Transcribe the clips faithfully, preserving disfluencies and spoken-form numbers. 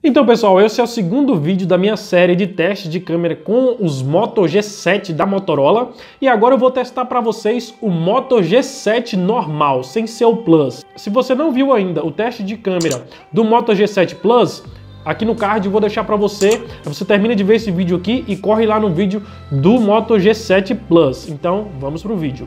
Então pessoal, esse é o segundo vídeo da minha série de testes de câmera com os Moto G sete da Motorola e agora eu vou testar para vocês o Moto G sete normal, sem ser o Plus. Se você não viu ainda o teste de câmera do Moto G sete Plus, aqui no card eu vou deixar para você, você termina de ver esse vídeo aqui e corre lá no vídeo do Moto G sete Plus. Então vamos pro vídeo.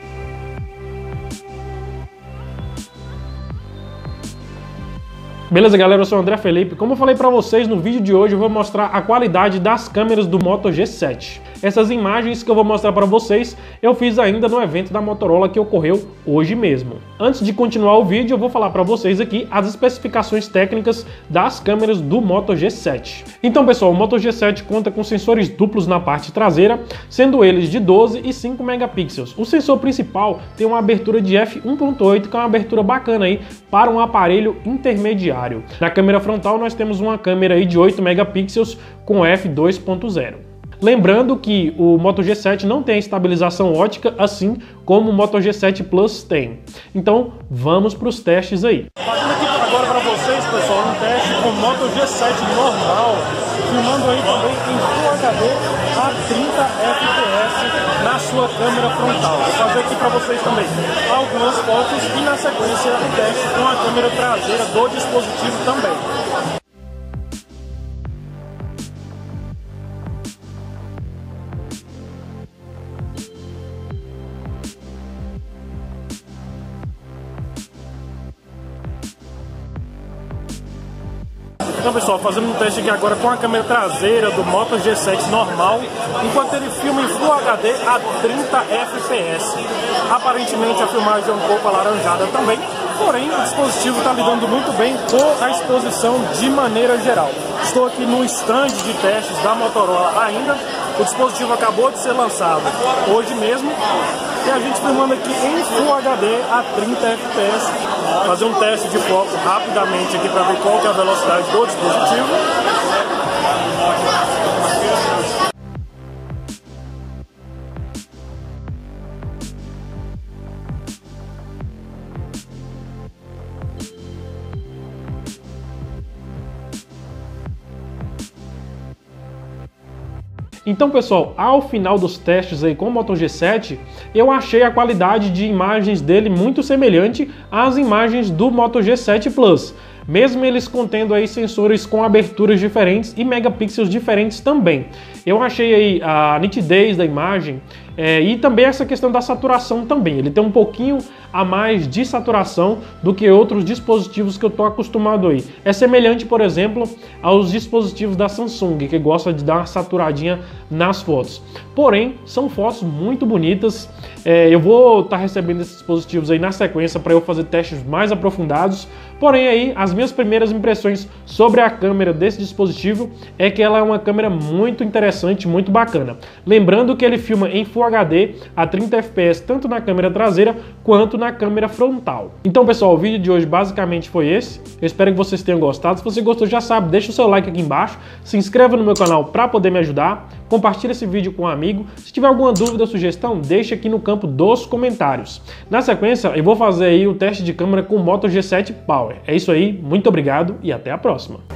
Beleza, galera? Eu sou o André Felipe. Como eu falei para vocês, no vídeo de hoje eu vou mostrar a qualidade das câmeras do Moto G sete. Essas imagens que eu vou mostrar para vocês, eu fiz ainda no evento da Motorola que ocorreu hoje mesmo. Antes de continuar o vídeo, eu vou falar para vocês aqui as especificações técnicas das câmeras do Moto G sete. Então, pessoal, o Moto G sete conta com sensores duplos na parte traseira, sendo eles de doze e cinco megapixels. O sensor principal tem uma abertura de f um ponto oito, que é uma abertura bacana aí para um aparelho intermediário. Na câmera frontal nós temos uma câmera aí de oito megapixels com f dois ponto zero. Lembrando que o Moto G sete não tem estabilização ótica, assim como o Moto G sete Plus tem. Então vamos para os testes aí. Fazendo aqui agora para vocês, pessoal, um teste com o Moto G sete normal, filmando aí também em Full H D a trinta F P S na sua câmera frontal. Vou fazer aqui para vocês também algumas fotos e na sequência o teste com a câmera traseira do dispositivo também. Então, pessoal, fazendo um teste aqui agora com a câmera traseira do Moto G sete normal, enquanto ele filma em Full H D a trinta F P S. Aparentemente a filmagem é um pouco alaranjada também, porém o dispositivo está lidando muito bem com a exposição de maneira geral. Estou aqui no stand de testes da Motorola ainda, o dispositivo acabou de ser lançado hoje mesmo, e a gente filmando aqui em Full H D a trinta F P S. Fazer um teste de foco rapidamente aqui para ver qual que é a velocidade do dispositivo. Então, pessoal, ao final dos testes aí com o Moto G sete, eu achei a qualidade de imagens dele muito semelhante às imagens do Moto G sete Plus, mesmo eles contendo aí sensores com aberturas diferentes e megapixels diferentes também. Eu achei aí a nitidez da imagem é, e também essa questão da saturação também. Ele tem um pouquinho a mais de saturação do que outros dispositivos que eu estou acostumado aí. É semelhante, por exemplo, aos dispositivos da Samsung, que gosta de dar uma saturadinha nas fotos. Porém, são fotos muito bonitas. É, eu vou estar tá recebendo esses dispositivos aí na sequência para eu fazer testes mais aprofundados. Porém, aí, as minhas primeiras impressões sobre a câmera desse dispositivo é que ela é uma câmera muito interessante, muito bacana. Lembrando que ele filma em Full H D a trinta F P S tanto na câmera traseira quanto na câmera frontal. Então, pessoal, o vídeo de hoje basicamente foi esse. Eu espero que vocês tenham gostado. Se você gostou, já sabe, deixa o seu like aqui embaixo, se inscreva no meu canal para poder me ajudar, compartilhe esse vídeo com um amigo. Se tiver alguma dúvida ou sugestão, deixa aqui no campo dos comentários. Na sequência, eu vou fazer aí o teste de câmera com o Moto G sete Power. É isso aí, muito obrigado e até a próxima.